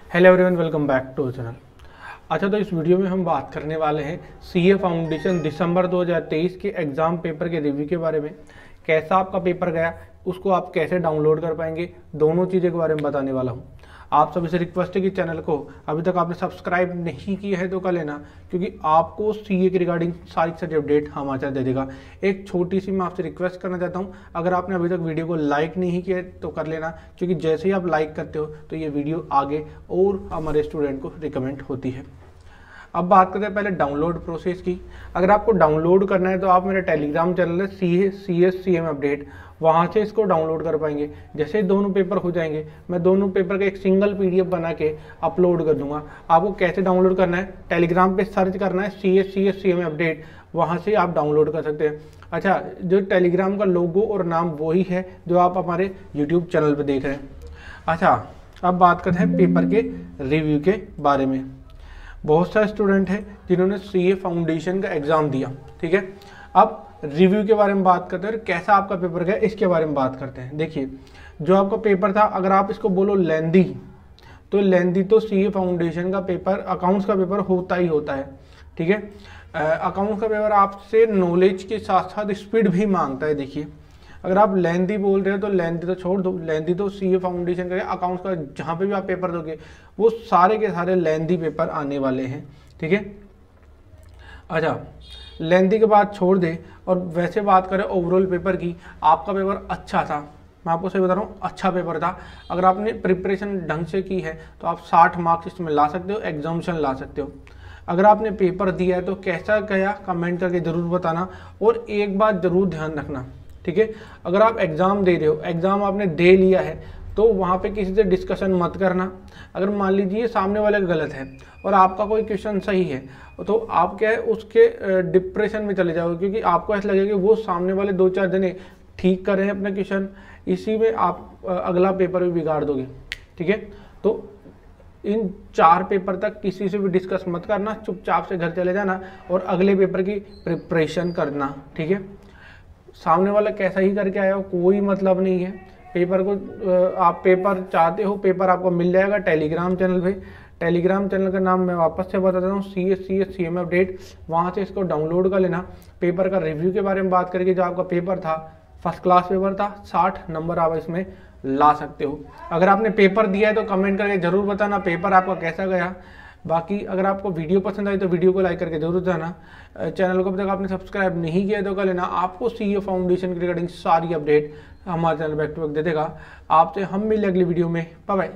Hello everyone, welcome back to channel. अच्छा, तो इस वीडियो में हम बात करने वाले हैं सीए फाउंडेशन दिसंबर 2023 के एग्ज़ाम पेपर के रिव्यू के बारे में। कैसा आपका पेपर गया, उसको आप कैसे डाउनलोड कर पाएंगे, दोनों चीज़ों के बारे में बताने वाला हूँ। आप सभी से रिक्वेस्ट है कि चैनल को अभी तक आपने सब्सक्राइब नहीं किया है तो कर लेना, क्योंकि आपको सीए के रिगार्डिंग सारी अपडेट हमारे साथ दे देगा। एक छोटी सी मैं आपसे रिक्वेस्ट करना चाहता हूँ, अगर आपने अभी तक वीडियो को लाइक नहीं किया है तो कर लेना, क्योंकि जैसे ही आप लाइक करते हो तो ये वीडियो आगे और हमारे स्टूडेंट को रिकमेंड होती है। अब बात करते हैं पहले डाउनलोड प्रोसेस की। अगर आपको डाउनलोड करना है तो आप मेरे टेलीग्राम चैनल है CSCM अपडेट, वहाँ से इसको डाउनलोड कर पाएंगे। जैसे दोनों पेपर हो जाएंगे, मैं दोनों पेपर का एक सिंगल PDF बना के अपलोड कर दूंगा। आपको कैसे डाउनलोड करना है, टेलीग्राम पे सर्च करना है CSCM अपडेट, वहाँ से आप डाउनलोड कर सकते हैं। अच्छा, जो टेलीग्राम का लोगो और नाम वही है जो आप हमारे यूट्यूब चैनल पर देख रहे हैं। अच्छा, अब बात करते हैं पेपर के रिव्यू के बारे में। बहुत सारे स्टूडेंट हैं जिन्होंने सीए फाउंडेशन का एग्ज़ाम दिया, ठीक है। अब रिव्यू के बारे में बात करते हैं, कैसा आपका पेपर गया इसके बारे में बात करते हैं। देखिए, जो आपका पेपर था, अगर आप इसको बोलो लेंदी, तो लेंदी तो सीए फाउंडेशन का पेपर, अकाउंट्स का पेपर होता ही होता है, ठीक है। अकाउंट्स का पेपर आपसे नॉलेज के साथ साथ स्पीड भी मांगता है। देखिए, अगर आप लेंदी बोल रहे हो तो लेंदी तो छोड़ दो, लेंदी तो सीए फाउंडेशन का, अकाउंट्स का जहाँ पे भी आप पेपर दोगे वो सारे के सारे लेंदी पेपर आने वाले हैं, ठीक है। अच्छा, लेंदी के बाद छोड़ दे और वैसे बात करें ओवरऑल पेपर की, आपका पेपर अच्छा था। मैं आपको सही बता रहा हूँ, अच्छा पेपर था। अगर आपने प्रिपरेशन ढंग से की है तो आप 60 मार्क्स इसमें ला सकते हो, एग्जामिशन ला सकते हो। अगर आपने पेपर दिया है तो कैसा गया कमेंट करके ज़रूर बताना। और एक बात ज़रूर ध्यान रखना, ठीक है, अगर आप एग्ज़ाम दे रहे हो, एग्ज़ाम आपने दे लिया है तो वहाँ पे किसी से डिस्कशन मत करना। अगर मान लीजिए सामने वाले गलत है और आपका कोई क्वेश्चन सही है, तो आप क्या है उसके डिप्रेशन में चले जाओगे, क्योंकि आपको ऐसा लगेगा कि वो सामने वाले 2-4 जने ठीक कर रहे हैं अपना क्वेश्चन, इसी में आप अगला पेपर भी बिगाड़ दोगे, ठीक है। तो इन 4 पेपर तक किसी से भी डिस्कस मत करना, चुपचाप से घर चले जाना और अगले पेपर की प्रिपरेशन करना, ठीक है। सामने वाला कैसा ही करके आया हो कोई मतलब नहीं है। पेपर को आप पेपर चाहते हो, पेपर आपको मिल जाएगा टेलीग्राम चैनल पे। टेलीग्राम चैनल का नाम मैं वापस से बता देता हूँ, CSCM अपडेट, वहाँ से इसको डाउनलोड कर लेना। पेपर का रिव्यू के बारे में बात करके, जो आपका पेपर था फर्स्ट क्लास पेपर था, 60 नंबर आप इसमें ला सकते हो। अगर आपने पेपर दिया है तो कमेंट करके ज़रूर बताना पेपर आपका कैसा गया। बाकी अगर आपको वीडियो पसंद आई तो वीडियो को लाइक करके जरूर जाना। चैनल को अब तक आपने सब्सक्राइब नहीं किया तो कर लेना। आपको सीए फाउंडेशन की रिगार्डिंग सारी अपडेट हमारे चैनल बैक टू बैक दे देगा। आपसे हम मिले अगली वीडियो में। Bye bye.